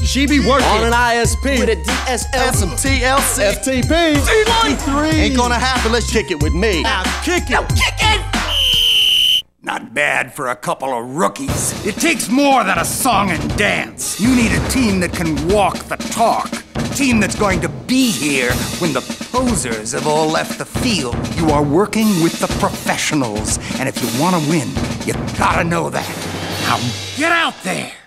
She be working on an ISP with a DSL and some TLC. FTP. T3. Ain't gonna happen. Let's kick it with me. Now kick it. Now kick it. Not bad for a couple of rookies. It takes more than a song and dance. You need a team that can walk the talk. A team that's going to be here when the posers have all left the field. You are working with the professionals. And if you want to win, you gotta know that. Now get out there.